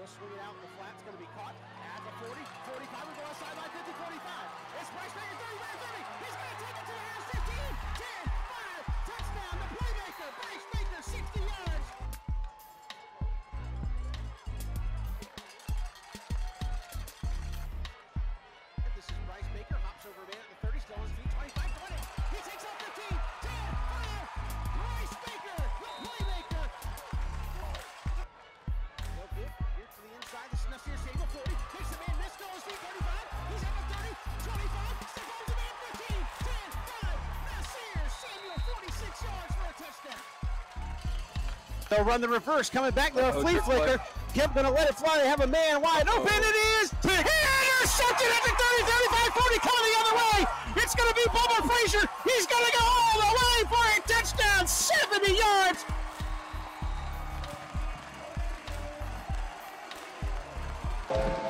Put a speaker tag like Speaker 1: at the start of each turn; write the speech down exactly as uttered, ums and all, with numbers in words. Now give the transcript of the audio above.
Speaker 1: swing it out in the flat. It's going to be caught at the forty, forty-five. We go left sideline, fifty, forty-five. It's Bryce Baker, thirty, thirty. He's going to take it to the house, fifteen, ten, five. Touchdown, the playmaker, Bryce Baker, sixty yards. This is Bryce Baker, hops over a man at the thirty, still on his feet, twenty-five, twenty. He takes off fifteen, ten, five. Bryce Baker, the playmaker. No good. Here to the inside. This is Nasir Sable, forty. Takes the man, missed, still on his feet, thirty-five. He's at the thirty, twenty-five. Step over the man, fifteen, ten, five. Nasir Samuel, forty-six yards for a touchdown. They'll run the reverse, coming back to a flea flicker. Kemp gonna let it fly. They have a man wide open. It is intercepted at the thirty, thirty-five, forty, coming the other way. It's gonna be Bubba Frazier. He's gonna go all the way for a touchdown, seventy yards.
Speaker 2: Thank you.